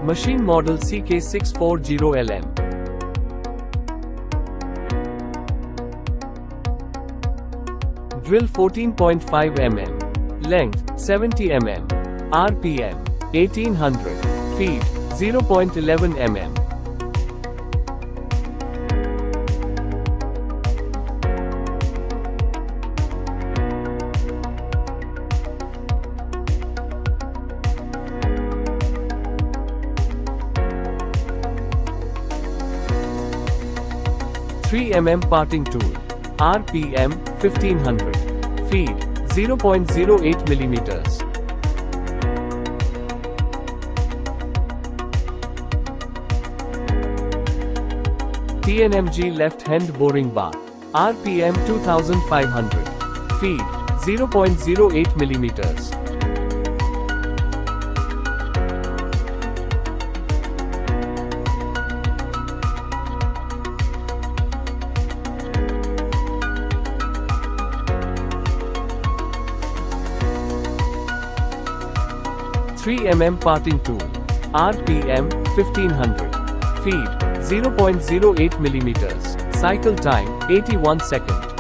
Machine model CK640LM. Drill 14.5 mm. Length 70 mm. RPM 1800. Feed 0.11 mm. Three mm parting tool. RPM 1500. Feed 0.08 millimeters. TNMG left hand boring bar. RPM 2500. Feed 0.08 millimeters. Three mm parting tool. RPM 1500. Feed 0.08 millimeters. Cycle time 81 seconds.